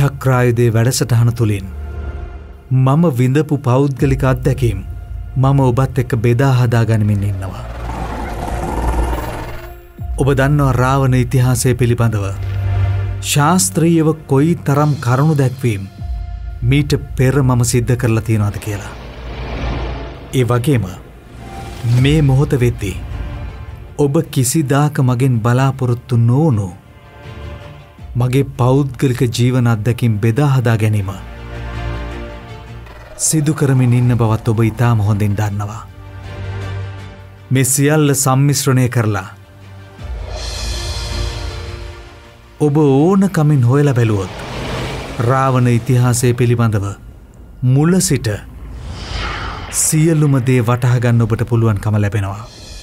චක්‍රායුධයේ වැඩසටහන තුලින් මම විඳපු පෞද්ගලික අත්දැකීම් මම ඔබත් එක්ක බෙදා හදා ගනිමින් ඉන්නවා. ඔබ දන්නවා රාවණ ඉතිහාසය පිළිබඳව ශාස්ත්‍රීයව කොයි තරම් කරුණු දැක්වීම් මීට පෙර මම සිද්ධ කරලා තියෙනවද කියලා. ඒ වගේම මේ මොහොත වෙද්දී ඔබ කිසිදාක මගෙන් බලාපොරොත්තු නොවුණු මගේ පෞද්ගලික ජීවන අත්දැකීම් බෙදා හදා ගැනීම සිදු කරමින් ඉන්න බවත් ඔබ ඉතාම හොඳින් දන්නවා. මේ සියල්ල සම්මිශ්‍රණය කරලා ඔබ ඕන කමින් හොයලා බැලුවොත් රාවණ ඉතිහාසය පිළිබඳව මුල සිට සියලුම දේ වටහා ගන්න ඔබට පුළුවන්කම ලැබෙනවා.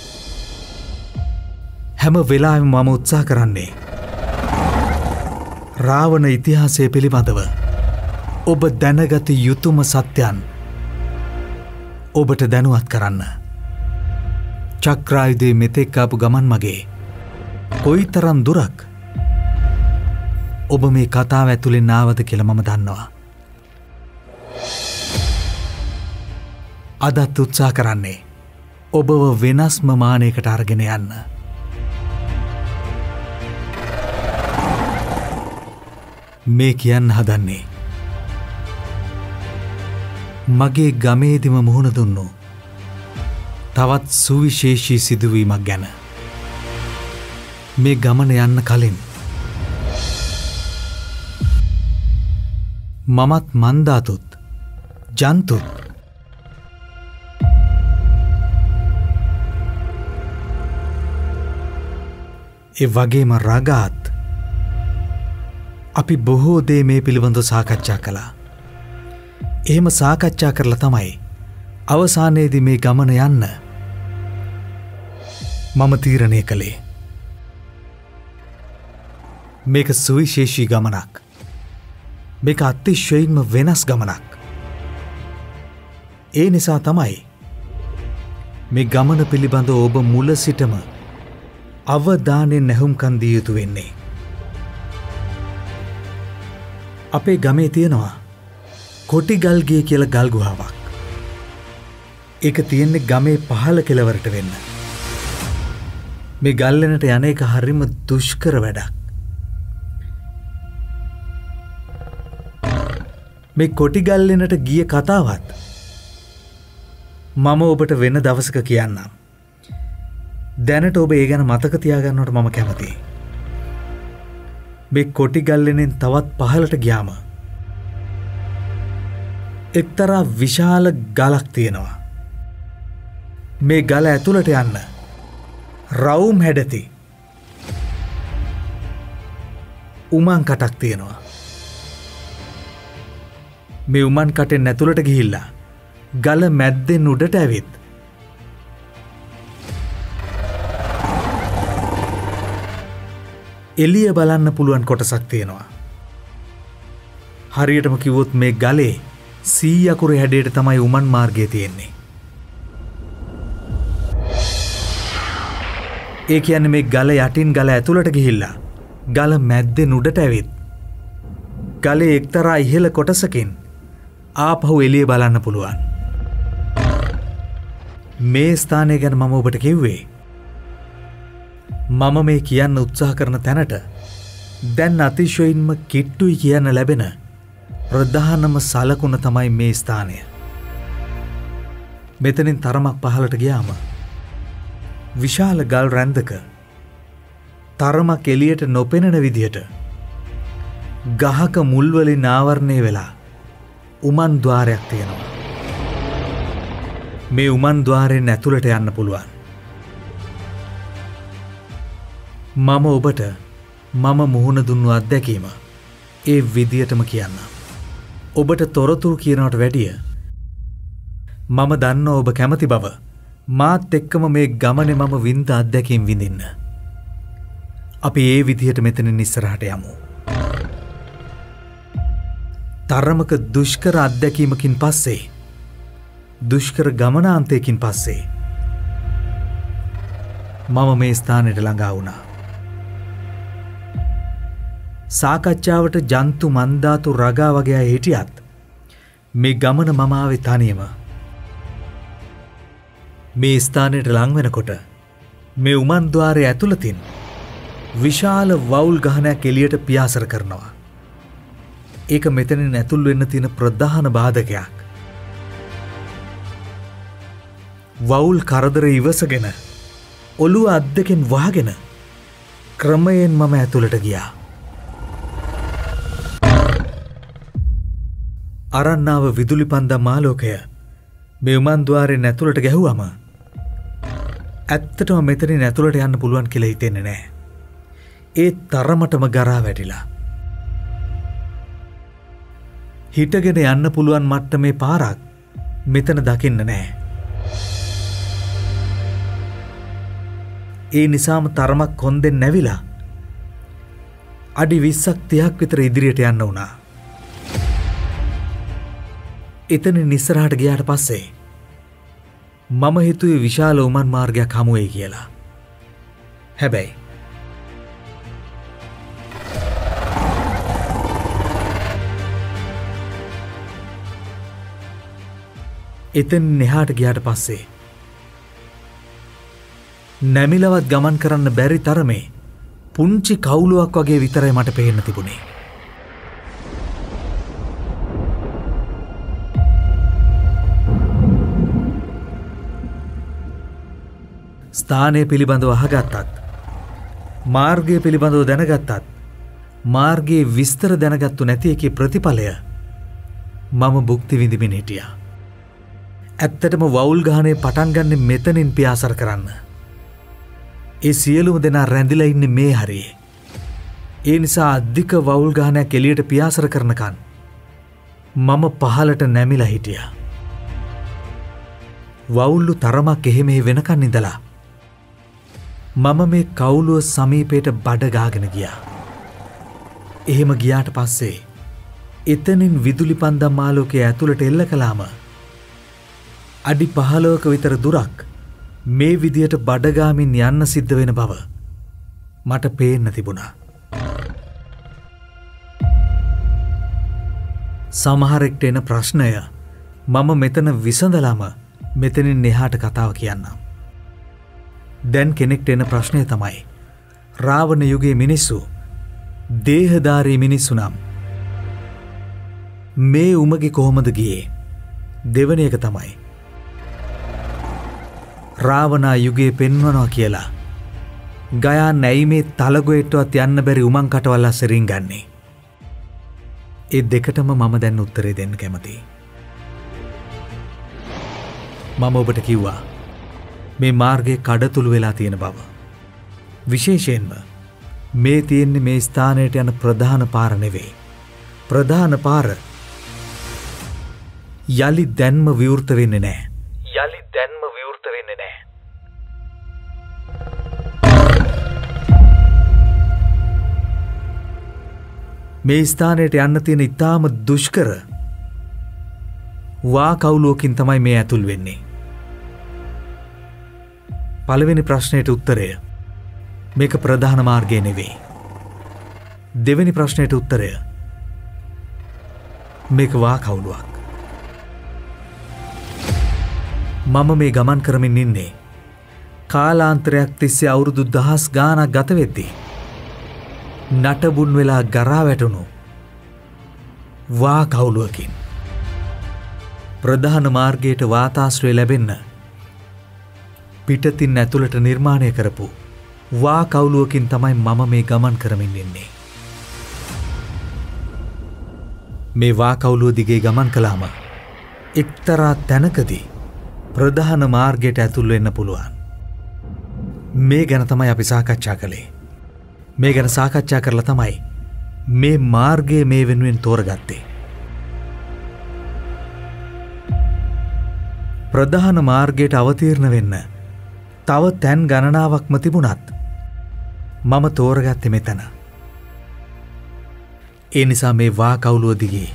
හැම වෙලාවෙම මම උත්සාහ කරන්නේ රාවණ ඉතිහාසය පිළිබඳව ඔබ දැනගත යුතුම සත්‍යයන් ඔබට දැනුවත් කරන්න. චක්‍රායුධයේ මෙතෙක් ආපු ගමන් මගේ කොයිතරම් දුරක් ඔබ මේ කතාව ඇතුලෙන් ආවද කියලා මම දන්නවා. අදත් උත්සාහ කරන්නේ ඔබව වෙනස්ම මානයකට අරගෙන යන්න. මේ කියන්න හදන්නේ මගේ ගමේදිම මුහුණ දුන්නු තවත් සුවිශේෂී සිදුවීමක් ගැන. මේ ගමන යන්න කලින් මමත් මන්දාතුත් ජන්තුත් ඒ වගේම රගාත් අපි බොහෝ දේ මේ පිළිබඳව සාකච්ඡා කළා. එහෙම සාකච්ඡා කරලා තමයි අවසානයේදී මේ ගමන යන්න මම තීරණය කළේ. මේක සුවිශේෂී ගමනක්. මේක අතිශයින්ම වෙනස් ගමනක්. ඒ නිසා තමයි මේ ගමන පිළිබඳව ඔබ මුල සිටම අවධානයෙන් නැහුම්කන් දිය යුතු වෙන්නේ. අපේ ගමේ තියෙනවා කොටිගල්ගේ කියලා ගල් ගුහාවක්. ඒක තියෙන්නේ ගමේ පහළ කෙළවරට වෙන්න. මේ ගල්ලෙනට යන එක හරිම දුෂ්කර වැඩක්. මේ කොටිගල්ලෙනට ගිය කතාවත් මම ඔබට වෙන දවසක කියන්නම්. දැනට ඔබ ඒ ගැන මතක තියාගන්නවට මම කැමතියි. මේ කොටිගල්ලෙනෙන් තවත් පහළට ගියාම එක්තරා විශාල ගලක් තියෙනවා. මේ ගල ඇතුළට යන්න රවුම් හැඩති උමන් කටක් තියෙනවා. මේ උමන් කටෙන් ඇතුළට ගිහිල්ලා ගල මැද්දෙන් උඩට ඇවිත් එළිය බලන්න පුළුවන් කොටසක් තියෙනවා. හරියටම කිව්වොත් මේ ගලේ 100 අකුරේ හැඩයට තමයි උමන් මාර්ගය තියෙන්නේ. ඒ කියන්නේ මේ ගල යටින් ගල ඇතුළට ගිහිල්ලා ගල මැද්දෙන් උඩට ඇවිත් ගලේ එක්තරා ඉහළ කොටසකින් ආපහු එළිය බලන්න පුළුවන්. මේ ස්ථානය ගැන මම ඔබට කිව්වේ මම මේ කියන්න උත්සාහ කරන තැනට දැන් අතිශයින්ම කිට්ටුයි කියන්න ලැබෙන ප්‍රධානම සලකුණ තමයි මේ ස්ථානය. මෙතනින් තරමක් පහළට ගියාම විශාල ගල් රැන්දක තරමක් එළියට නොපෙනෙන විදියට ගහක මුල් වලින් ආවරණය වෙලා උමන් ద్వාරයක් තියෙනවා. මේ උමන් ద్వාරයෙන් ඇතුළට යන්න පුළුවන්. මම ඔබට මම මුහුණ දුන්නු අත්දැකීම ඒ විදියටම කියන්න. ඔබට තොරතුරු කියනවට වැඩිය මම දන්නවා ඔබ කැමති බව මාත් එක්කම මේ ගමනේ මම විඳ අත්දැකීම් විඳින්න. අපි ඒ විදියට මෙතනින් ඉස්සරහට යමු. තරමක දුෂ්කර අත්දැකීමකින් පස්සේ දුෂ්කර ගමනාන්තයකින් පස්සේ මම මේ ස්ථානයට ළඟා වුණා. සාකච්ඡාවට ජන්තු මන්දාතු රගා වගේ අය හිටියත් මේ ගමන මම ආවේ තනියම. මේ ස්ථානයට ලං වෙනකොට මේ උමන් ద్వාරයේ ඇතුළතින් විශාල වවුල් ගහනයක් එළියට පියාසර කරනවා. ඒක මෙතනින් ඇතුල් වෙන්න තියෙන ප්‍රධාන බාධකයක්. වවුල් කරදර ඉවසගෙන ඔළුව අත් දෙකෙන් වහගෙන ක්‍රමයෙන් මම ඇතුළට ගියා. අරන්නාව විදුලි පන්දම් ආලෝකය මේ උමන් ద్వාරයෙන් ඇතුළට ගැහුවම ඇත්තටම මෙතනින් ඇතුළට යන්න පුළුවන් කියලා හිතෙන්නේ නැහැ. ඒ තරමටම ගරා වැටිලා. හිටගෙන යන්න පුළුවන් මට්ටමේ පාරක් මෙතන දකින්න නැහැ. ඒ නිසාම තරමක් කොන්දෙන් නැවිලා අඩි 20ක් 30ක් විතර ඉදිරියට යන්න වුණා. එතනින් ඉස්සරහට ගියාට පස්සේ මම හිතුවේ විශාල උමන් මාර්ගයක් හමු වෙයි කියලා. හැබැයි එතන එහාට ගියාට පස්සේ නැමිලවත් ගමන් කරන්න බැරි තරමේ පුංචි කවුලුවක් වගේ විතරයි මට පේන්න තිබුණේ. ස්ථානය පිළිබඳව අහගත්තත් මාර්ගය පිළිබඳව දැනගත්තත් මාර්ගයේ විස්තර දැනගත්තු නැති එකේ ප්‍රතිඵලය මම භුක්ති විඳිමින් හිටියා. ඇත්තටම වවුල් ගහනේ පටන් ගන්න මෙතනින් පියාසර කරන්න. ඒ සියලුම දෙනා රැඳිලා ඉන්නේ මේ හරියේ. ඒ නිසා අධික වවුල් ගහනයක් එළියට පියාසර කරනකන් මම පහලට නැමිලා හිටියා. වවුල්ලු තරමක් එහෙම වෙනකන් ඉඳලා මම මේ කවුලුව සමීපයට බඩ ගාගෙන ගියා. එහෙම ගියාට පස්සේ එතනින් විදුලි පන්දම් ආලෝකය ඇතුළට එල්ල කළාම අඩි 15ක විතර දුරක් මේ විදියට බඩගාමින් යන්න සිද්ධ වෙන බව මට පේන්න තිබුණා. සමහරෙක්ට එන ප්‍රශ්නය මම මෙතන විසඳලාම මෙතනින් එහාට කතාව කියන්නම්. දැන් කෙනෙක්ට එන ප්‍රශ්නය තමයි රාවණ යුගයේ මිනිස්සු දේහධාරී මිනිස්සු නම් මේ උමගේ කොහොමද ගියේ? දෙවන එක තමයි රාවණා යුගයේ පෙන්වනවා කියලා ගයා නැයිමේ තලගොයටවත් යන්න බැරි උමන් කටවල් අස්සරින් ගන්නේ. ඒ දෙකටම මම දැන් උත්තරේ දෙන්න කැමතියි. මම ඔබට කිව්වා මේ මාර්ගයේ කඩතුළු වෙලා තියෙන බව. විශේෂයෙන්ම මේ තියෙන්නේ මේ ස්ථානයට යන ප්‍රධාන පාර නෙවෙයි. ප්‍රධාන පාර යලි දැන්ම විවෘත වෙන්නේ නැහැ. යලි දැන්ම විවෘත වෙන්නේ නැහැ. මේ ස්ථානයට යන්න තියෙන ඊටාම දුෂ්කර වා කවුලුවකින් තමයි මේ ඇතුල් වෙන්නේ. පළවෙනි ප්‍රශ්නයට උත්තරය මේක ප්‍රධාන මාර්ගය නෙවෙයි. දෙවෙනි ප්‍රශ්නයට උත්තරය මේක වා කවුලුවක්. මම මේ ගමන් කරමින් ඉන්නේ කාලාන්තරයක් තිස්සේ අවුරුදු 1000 ගාණක් ගත වෙද්දී නටබුන් වෙලා ගරා වැටුණු වා කවුලුවකින්. ප්‍රධාන මාර්ගයට වාතාශ්‍රය ලැබෙන්න පිටතින් ඇතුළට නිර්මාණය කරපු වා කවුලුවකින් තමයි මම මේ ගමන් කරමින් ඉන්නේ. මේ වා කවුලුව දිගේ ගමන් කළාම එක්තරා තැනකදී ප්‍රධාන මාර්ගයට ඇතුල් වෙන්න පුළුවන්. මේ ගැන තමයි අපි සාකච්ඡා කළේ. මේ ගැන සාකච්ඡා කරලා තමයි මේ මාර්ගය මේ වෙනුවෙන් තෝරගත්තේ. ප්‍රධාන මාර්ගයට අවතීර්ණ වෙන්න තව තැන් ගණනාවක්ම තිබුණත් මම තෝරගත්තේ මෙතන. ඒ නිසා මේ වා කවුලුව දිගේ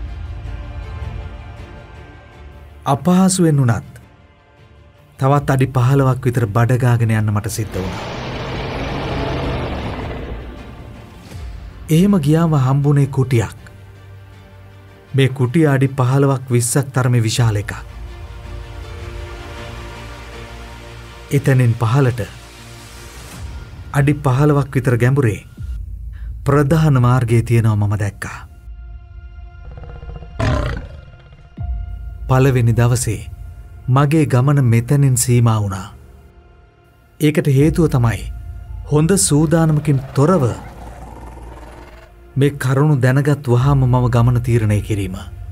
අපහසුවෙන් උනත් තවත් අඩි 15ක් විතර බඩ ගාගෙන යන්න මට සිද්ධ වුණා. එහෙම ගියාම හම්බුනේ කුටියක්. මේ කුටිය අඩි 15ක් 20ක් තරමේ විශාල එකක්. එතනින් පහළට අඩි 15ක් විතර ගැඹුරේ ප්‍රධාන මාර්ගයේ තියෙනවා මම දැක්කා. පළවෙනි දවසේ මගේ ගමන මෙතනින් සීමා වුණා. ඒකට හේතුව තමයි හොඳ සූදානමකින් තොරව මේ කරුණු දැනගත් වහාම මම ගමන තීරණය කිරීම.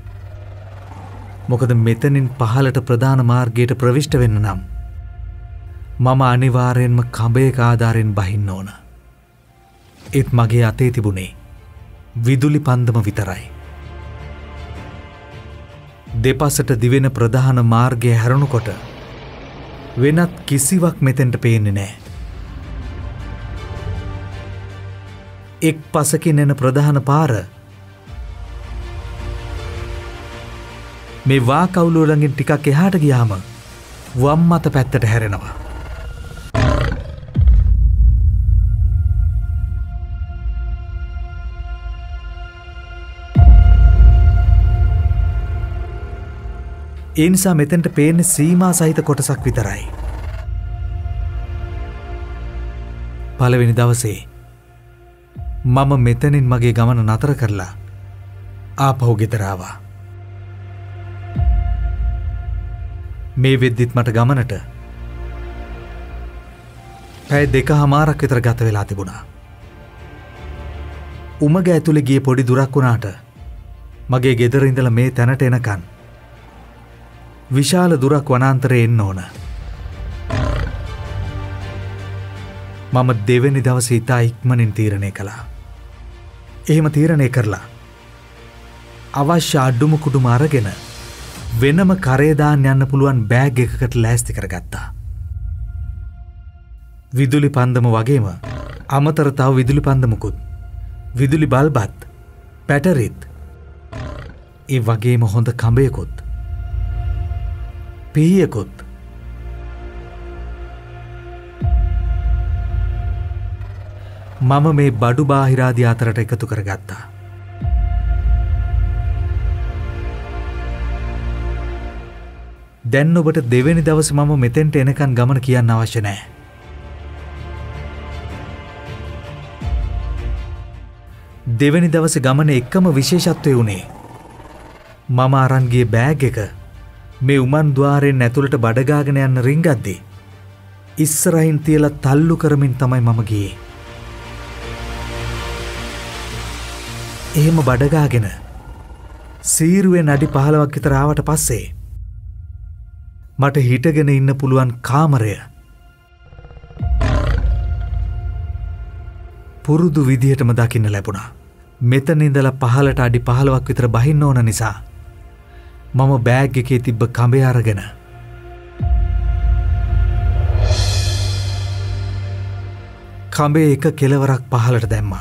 මොකද මෙතනින් පහළට ප්‍රධාන මාර්ගයට ප්‍රවිෂ්ඨ වෙන්න නම් මම අනිවාර්යෙන්ම කඹයක ආධාරයෙන් බහින්න ඕන. ඒත් මගේ අතේ තිබුණේ විදුලි පන්දම විතරයි. දෙපසට දිවෙන ප්‍රධාන මාර්ගය හැරුණුකොට වෙනත් කිසිවක් මෙතෙන්ට පේන්නේ නැහැ. එක් පසකින් එන ප්‍රධාන පාර මේ වාකවුලුව ළඟින් ටිකක් එහාට ගියාම වම් අත පැත්තට හැරෙනවා. ඒ නිසා මෙතෙන්ට පේන්නේ සීමා සහිත කොටසක් විතරයි. පළවෙනි දවසේ මම මෙතනින් මගේ ගමන නතර කරලා ආපහු ගෙදර ආවා. මේ වෙද්දිත් මට ගමනට පැය 2:00ක් විතර ගත වෙලා තිබුණා. උමග ඇතුලේ ගියේ පොඩි දුරක් වුණාට මගේ ගෙදර ඉඳලා මේ තැනට එනකන් විශාල දුරක් වනාන්තරේ එන්න ඕන. මම දෙවෙනි දවසේ ඉතා ඉක්මනින් තීරණය කළා. එහෙම තීරණය කරලා අවශ්‍ය අඩුම කුඩුම අරගෙන වෙනම කරේ දාන්න යන්න පුළුවන් බෑග් එකකට ලෑස්ති කරගත්තා. විදුලි පන්දම වගේම අමතර තව විදුලි පන්දමකුත්, විදුලි බල්බත්, බැටරිත්, ඒ වගේම හොඳ කඹයකුත්, පිහියකුත්, මම මේ බඩු බාහිරාදී අතරට එකතු කරගත්තා. දැන් ඔබට දෙවෙනි දවසේ මම මෙතෙන්ට එනකන් ගමන කියන්න අවශ්‍ය නැහැ. දෙවෙනි දවසේ ගමනේ එකම විශේෂත්වය උනේ මම අරන් ගිය බෑග් එක මේ උමන් ద్వාරයෙන් ඇතුළට බඩගාගෙන යන්න රින්ගද්දී ඉස්සරහින් තියලා තල්ලු කරමින් තමයි මම ගියේ. එහෙම බඩගාගෙන සීරුවෙන් අඩි 15ක් විතර ආවට පස්සේ මට හිටගෙන ඉන්න පුළුවන් කාමරය පුරුදු විදිහටම දකින්න ලැබුණා. මෙතන ඉඳලා පහළට අඩි 15ක් විතර බහින්න ඕන නිසා මම බෑග් එකේ තිබ්බ කඹය අරගෙන කඹේ එක කෙලවරක් පහළට දැම්මා.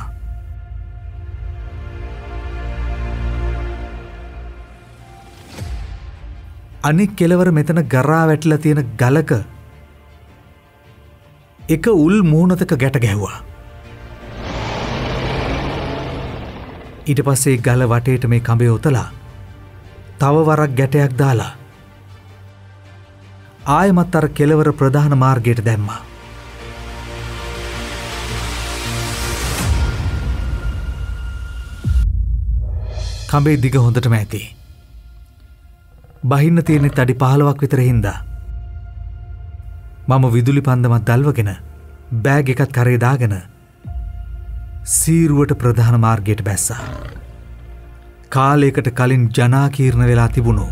අනික් කෙලවර මෙතන ගරා වැටිලා තියෙන ගලක එක උල් මූණතක ගැට ගැහුවා. ඊට පස්සේ ගල වටේට මේ කඹය ඔතලා තව වරක් ගැටයක් දාලා ආයමත් අර කෙලවර ප්‍රධාන මාර්ගයට දැම්මා. කඹේ දිග හොඳටම ඇති. බහින්න තියෙන අඩි 15ක් විතර හින්දා මම විදුලි පන්දමක් දල්වගෙන බෑග් එකත් කරේ දාගෙන සීරුවට ප්‍රධාන මාර්ගයට බැස්සා. කාලයකට කලින් ජනාකීර්ණ වෙලා තිබුණු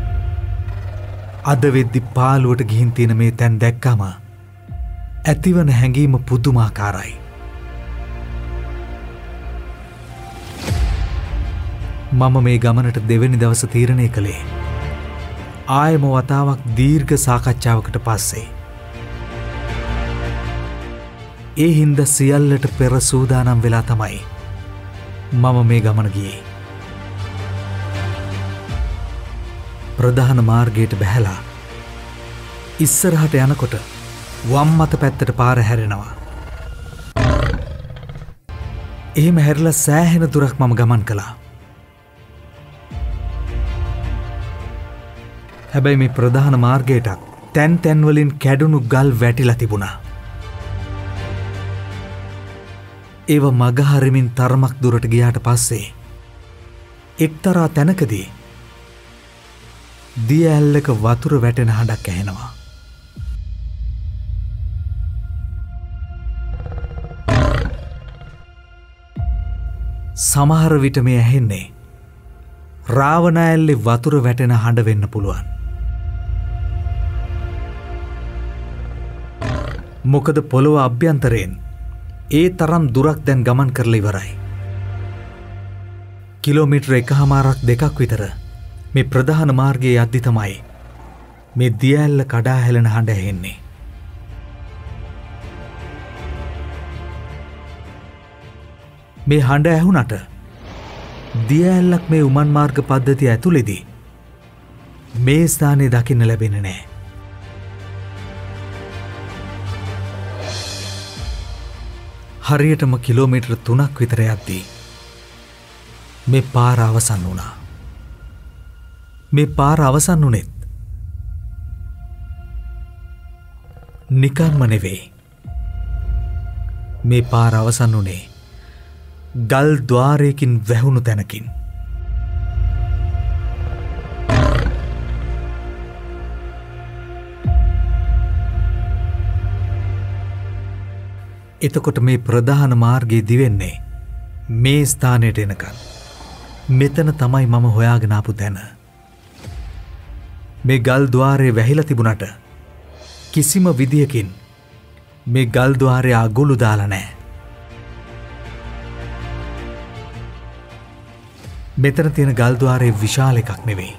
අද වෙද්දි පාළුවට ගිහින් තියෙන මේ තැන් දැක්කම ඇතිවන හැඟීම පුදුමාකාරයි. මම මේ ගමනට දෙවෙනි දවස තීරණය කළේ ආයම වතාවක් දීර්ඝ සාකච්ඡාවකට පස්සේ. ඒ හින්දා සියල්ලට පෙර සූදානම් වෙලා තමයි මම මේ ගමන ගියේ. ප්‍රධාන මාර්ගයට බැහැලා ඉස්සරහට යනකොට වම් අත පැත්තට පාර හැරෙනවා. එහෙම හැරිලා සෑහෙන දුරක් මම ගමන් කළා. හැබැයි මේ ප්‍රධාන මාර්ගයට තැන් තැන් වලින් කැඩුණු ගල් වැටිලා තිබුණා. ඒව මග හරිමින් තරමක් දුරට ගියාට පස්සේ එක්තරා තැනකදී දිය ඇල්ලක වතුර වැටෙන හඬක් ඇහෙනවා. සමහර විට මේ ඇහෙන්නේ රාවණ ඇල්ලේ වතුර වැටෙන හඬ වෙන්න පුළුවන්. මොකද පොළොව අභ්‍යන්තරයෙන් ඒ තරම් දුරක් දැන් ගමන් කරලා ඉවරයි. කිලෝමීටර 1.5-2ක් විතර මේ ප්‍රධාන මාර්ගයේ යද්දි තමයි මේ දිය ඇල්ල කඩා හැලෙන හඬ ඇහෙන්නේ. මේ හඬ ඇහුණට දිය ඇල්ලක් මේ උමන් මාර්ග පද්ධතිය ඇතුළේදී මේ ස්ථානයේ දකින්න ලැබෙන්නේ නැහැ. හරියටම කිලෝමීටර 3ක් විතර යද්දී මේ පාර අවසන් වුණා. මේ පාර අවසන් වුණෙත් නිකන්ම නෙවෙයි. මේ පාර අවසන් වුණේ ගල් ద్వාරයකින් වැහුණු තැනකින්. එතකොට මේ ප්‍රධාන මාර්ගයේ දිවෙන්නේ මේ ස්ථානයට එනකන්. මෙතන තමයි මම හොයාගෙන ආපු තැන. මේ ගල් ద్వාරයේ වැහිලා තිබුණට කිසිම විදියකින් මේ ගල් ద్వාරය අගුළු දාලා නැහැ. මෙතන තියෙන ගල් ద్వාරයේ විශාල එකක් නෙවෙයි.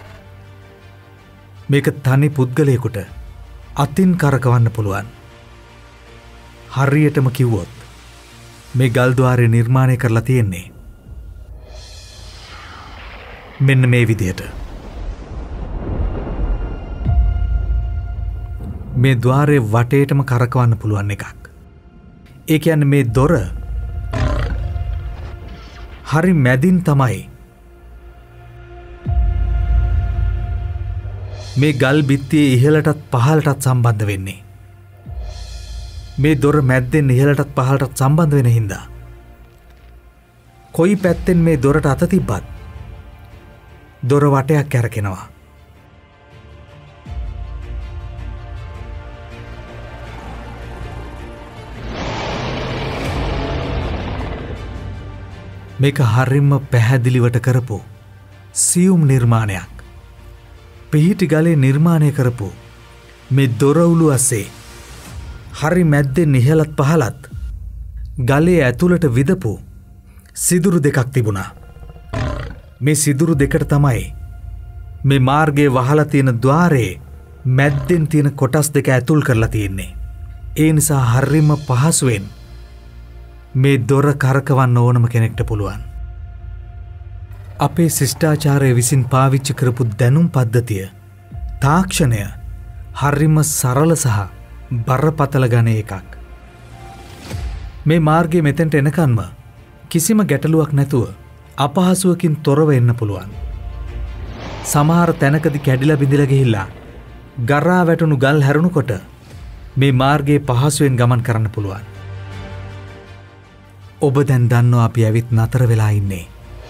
මේක තනි පුද්ගලයෙකුට අතින් කරකවන්න පුළුවන්. හරියටම කිව්වොත් මේ ගල් ద్వාරය නිර්මාණය කරලා තියෙන්නේ මෙන්න මේ විදියට. මේ ద్వාරයේ වටේටම කරකවන්න පුළුවන් එකක්. ඒ කියන්නේ මේ දොර හරි මැදින් තමයි මේ ගල් බිත්තියේ ඉහළටත් පහළටත් සම්බන්ධ වෙන්නේ. මේ දොර මැද්දෙන් ඉහළටත් පහළටත් සම්බන්ධ වෙන හින්දා කොයි පැත්තෙන් මේ දොරට අත තිබ්බත් දොර වටයක් කැරකෙනවා. මේක හරිම පැහැදිලිවට කරපු සියුම් නිර්මාණයක්. පිහිටි ගලේ නිර්මාණය කරපු මේ දොරවුළු අස්සේ හරි මැද්දෙන් ඉහළත් පහළත් ගලේ ඇතුළට විදපු සිදුරු දෙකක් තිබුණා. මේ සිදුරු දෙකට තමයි මේ මාර්ගයේ වහලා තියෙන ద్వාරයේ මැද්දෙන් තියෙන කොටස් දෙක ඇතුල් කරලා තියෙන්නේ. ඒ නිසා හරිම පහසුවෙන් මේ දොර කරකවන්න ඕනම කෙනෙක්ට පුළුවන්. අපේ ශිෂ්ටාචාරය විසින් පාවිච්චි කරපු දැනුම් පද්ධතිය තාක්ෂණය හරිම සරල සහ බරපතල ගණේ එකක්. මේ මාර්ගයේ මෙතෙන්ට එනකන්ම කිසිම ගැටලුවක් නැතුව අපහසුවකින් තොරව එන්න පුළුවන්. සමහර තැනකදී කැඩිලා බිඳිලා ගිහිල්ලා ගරා වැටුණු ගල් හැරුණුකොට මේ මාර්ගයේ පහසුවෙන් ගමන් කරන්න පුළුවන්. ඔබ දැන් දන්නවා අපි ඇවිත් නතර වෙලා ඉන්නේ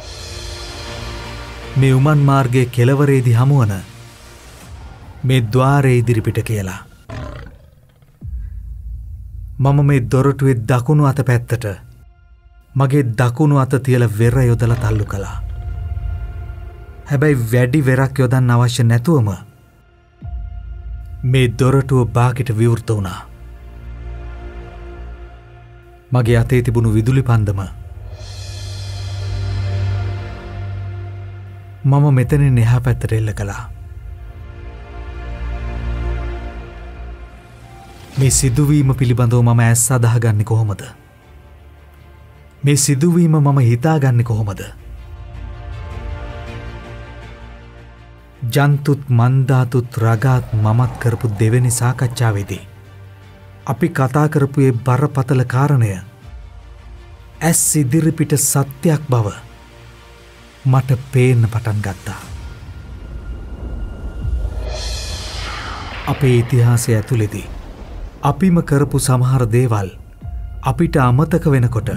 මේ උමන් මාර්ගයේ කෙළවරේදී හමුවන මේ ద్వාරයේ ඉදිරිපිට කියලා. මම මේ දොරටුවේ දකුණු අත පැත්තට මගේ දකුණු අත තියලා වෙර යොදලා තල්ලු කළා. හැබැයි වැඩි වෙරක් යොදන්න අවශ්‍ය නැතුවම මේ දොරටුව බාගෙට විවෘත වුණා. මගේ අතේ තිබුණු විදුලි පන්දම මම මෙතනින් එහා පැත්තට එල්ල කළා. මේ සිදුවීම පිළිබඳව මම ඇස් අදහගන්නේ කොහොමද? මේ සිදුවීම මම හිතාගන්නේ කොහොමද? ජන්තුත් මන්දාතුත් රගාත් මමත් කරපු දෙවෙනි සාකච්ඡාවේදී අපි කතා කරපු ඒ බරපතල කාරණය ඇස් ඉදිරිපිට සත්‍යයක් බව මට පේන්න පටන් ගත්තා. අපේ ඉතිහාසය ඇතුළේදී අපිම කරපු සමහර දේවල් අපිට අමතක වෙනකොට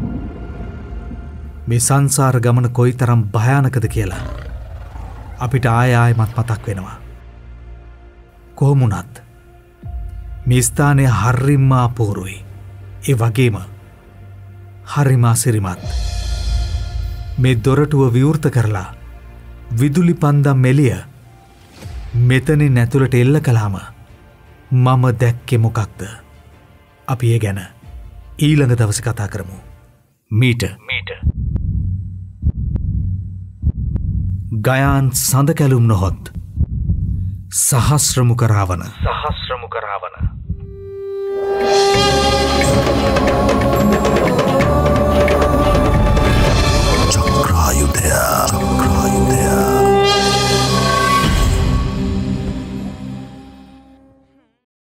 මේ සංසාර ගමන කොයිතරම් භයානකද කියලා අපිට ආයෙමත් මතක් වෙනවා. කොහොම වුණත් මේ ස්ථානය හරිම අපූර්වයි. ඒ වගේම හරිම අසිරිමත්. මේ දොරටුව විවෘත කරලා විදුලි පන්දම් එළිය මෙතනින් ඇතුළට එල්ල කළාම මම දැක්කේ මොකක්ද? අපි ඒ ගැන ඊළඟ දවසේ කතා කරමු. මීට ගයාන් සඳ කැලුම් නොහොත් සහස්‍රමුඛ රාවණ.